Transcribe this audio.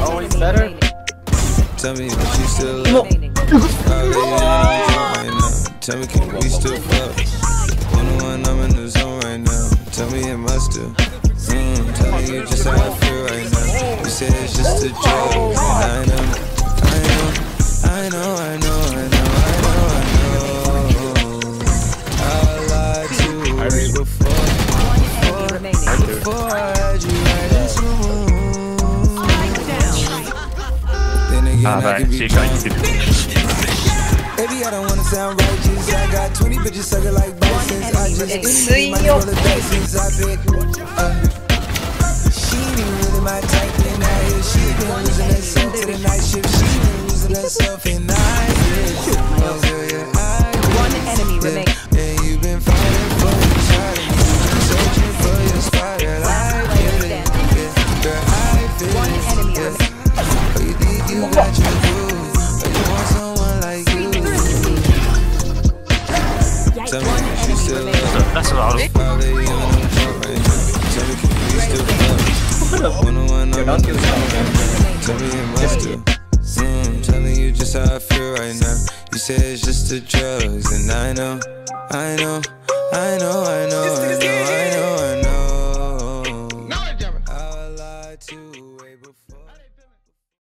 Oh, it's better. Tell me if you still love me. Right now. Tell me can we still fuck? On the one I'm in the zone right now. Tell me it must do. Tell me you just how I feel right now. You say it's just a joke, and I know. I lied to you way before I had you right into then again I could be baby, I don't wanna sound righteous. I got 20 bitches sucking like bisons. I just my roll of dice I pick. She ain't really my type, and I hear she been losing herself to the night shift. She been losing herself, and I One enemy remains. And you've been fighting for your shot, searching for your spot. I get it, girl, I feel One enemy remains. but you think you got your groove, but you want someone like you. Tell me if you still love. That's a lot of. Probably on the floor right now. Tell me can we still fuck? One on one, I'm in the zone. Tell me it must do. Telling you just how I feel right now. You say it's just the drugs, and I know.